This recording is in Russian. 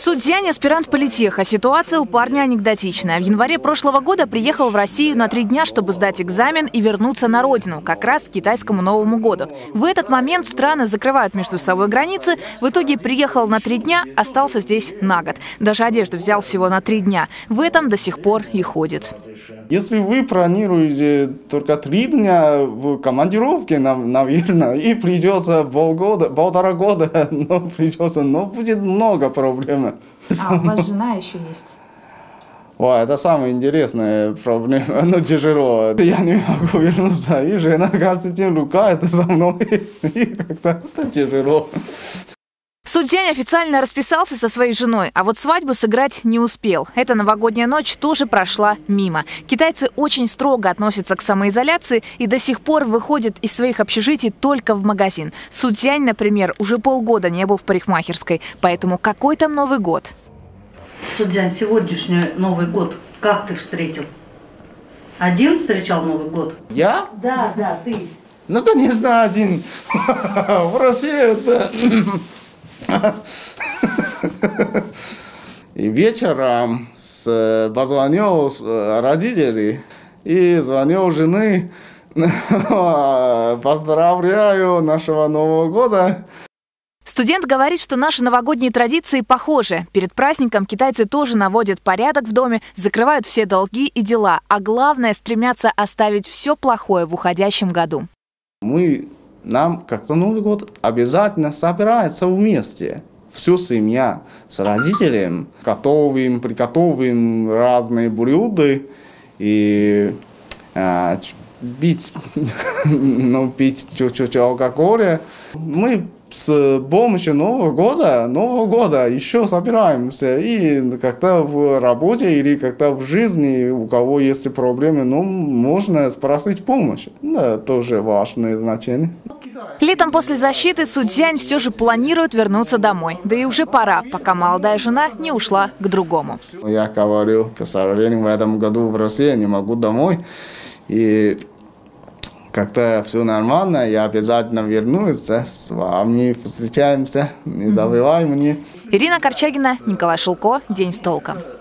Судзянь – аспирант политеха. Ситуация у парня анекдотичная. В январе прошлого года приехал в Россию на 3 дня, чтобы сдать экзамен и вернуться на родину, как раз к китайскому Новому году. В этот момент страны закрывают между собой границы. В итоге приехал на 3 дня, остался здесь на год. Даже одежду взял всего на 3 дня. В этом до сих пор и ходит. Если вы планируете только 3 дня в командировке, наверное, и придется полтора года, но будет много проблем. А у вас жена еще есть? Ой, это самая интересная проблема, но тяжело. Я не могу вернуться, и жена каждый день ругает за мной, и как-то это тяжело. Судзянь официально расписался со своей женой, а вот свадьбу сыграть не успел. Эта новогодняя ночь тоже прошла мимо. Китайцы очень строго относятся к самоизоляции и до сих пор выходят из своих общежитий только в магазин. Судзянь, например, уже полгода не был в парикмахерской, поэтому какой там Новый год? Судзянь, сегодняшний Новый год как ты встретил? Один встречал Новый год? Я? Да, ты. Ну, конечно, один. В России это... И вечером позвонил родителей и звонил жены. Поздравляю нашего Нового года. Студент говорит, что наши новогодние традиции похожи. Перед праздником китайцы тоже наводят порядок в доме, закрывают все долги и дела, а главное, стремятся оставить все плохое в уходящем году. Нам как-то Новый год обязательно собирается вместе. Всю семья с родителями. Приготовим разные блюда и пить чуть-чуть алкоголя. Мы с помощью Нового года еще собираемся. И как-то в работе или как-то в жизни, у кого есть проблемы, можно спросить помощь. Да, тоже важное значение. Летом после защиты Судзянь все же планирует вернуться домой. Да и уже пора, пока молодая жена не ушла к другому. Я говорю, к сожалению, в этом году в России не могу домой. И как-то все нормально, я обязательно вернусь, с вами встречаемся, не забывай мне. Ирина Корчагина, Николай Шулко. День с толком.